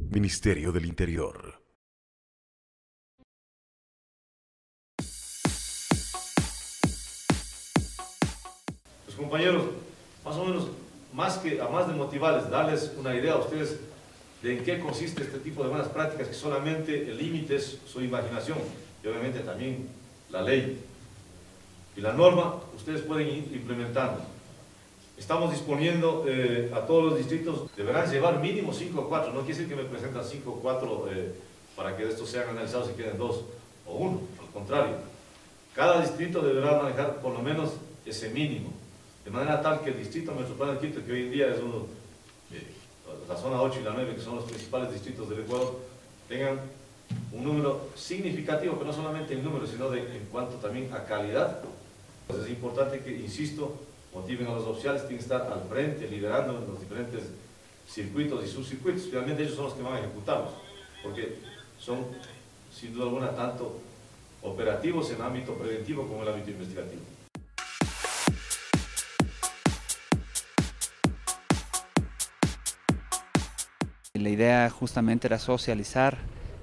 Ministerio del Interior. Pues compañeros, más o menos, más de motivarles, darles una idea a ustedes de en qué consiste este tipo de buenas prácticas, que solamente el límite es su imaginación y obviamente también la ley y la norma, ustedes pueden ir implementando. Estamos disponiendo a todos los distritos, deberán llevar mínimo 5 o 4, no quiere decir que me presentan 5 o 4 para que estos sean analizados y queden 2 o 1, al contrario. Cada distrito deberá manejar por lo menos ese mínimo, de manera tal que el distrito metropolitano de Quito, que hoy en día es uno, la zona 8 y la 9, que son los principales distritos del Ecuador, tengan un número significativo, pero no solamente en número, sino en cuanto también a calidad. Pues es importante que, insisto, motiven a los oficiales, tienen que estar al frente, liderando en los diferentes circuitos y subcircuitos. Finalmente ellos son los que van a ejecutarlos, porque son, sin duda alguna, tanto operativos en el ámbito preventivo como en el ámbito investigativo. La idea justamente era socializar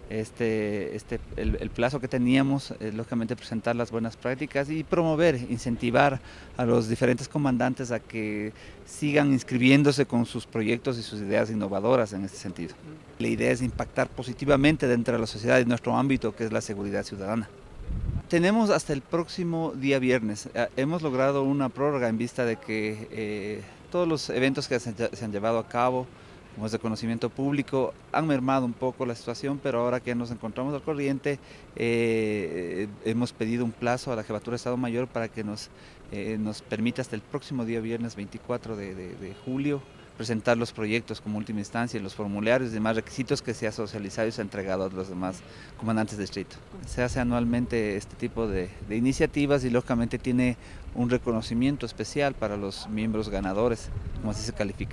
el plazo que teníamos, lógicamente presentar las buenas prácticas y promover, incentivar a los diferentes comandantes a que sigan inscribiéndose con sus proyectos y sus ideas innovadoras en este sentido. La idea es impactar positivamente dentro de la sociedad y nuestro ámbito, que es la seguridad ciudadana. Tenemos hasta el próximo día viernes. Hemos logrado una prórroga en vista de que todos los eventos que se han llevado a cabo, como es de conocimiento público, han mermado un poco la situación, pero ahora que nos encontramos al corriente, hemos pedido un plazo a la Jefatura de Estado Mayor para que nos permita hasta el próximo día viernes 24 de julio presentar los proyectos como última instancia, los formularios y demás requisitos que se ha socializado y se ha entregado a los demás comandantes de distrito. Se hace anualmente este tipo de iniciativas y lógicamente tiene un reconocimiento especial para los miembros ganadores, como así se califica.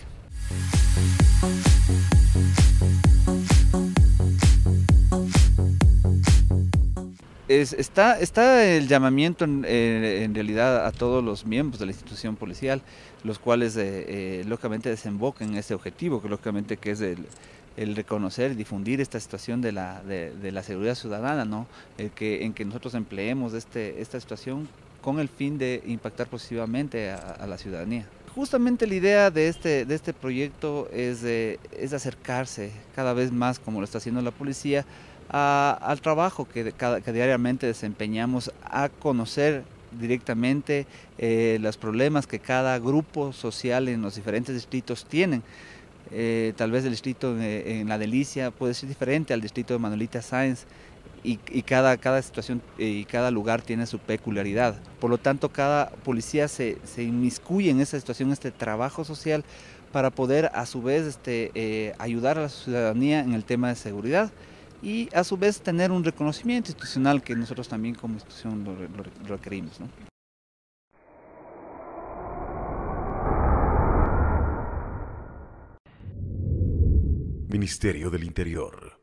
Está el llamamiento en realidad a todos los miembros de la institución policial, los cuales lógicamente desembocan en ese objetivo, que lógicamente que es el reconocer y difundir esta situación de la seguridad ciudadana, ¿no? En que nosotros empleemos esta situación con el fin de impactar positivamente a la ciudadanía. Justamente la idea de este proyecto es acercarse cada vez más, como lo está haciendo la policía, al trabajo que diariamente desempeñamos, a conocer directamente los problemas que cada grupo social en los diferentes distritos tienen. Tal vez el distrito en La Delicia puede ser diferente al distrito de Manuelita Sáenz, y cada situación y cada lugar tiene su peculiaridad. Por lo tanto, cada policía se inmiscuye en esa situación, este trabajo social, para poder a su vez ayudar a la ciudadanía en el tema de seguridad y a su vez tener un reconocimiento institucional que nosotros también como institución lo requerimos, ¿no? Ministerio del Interior.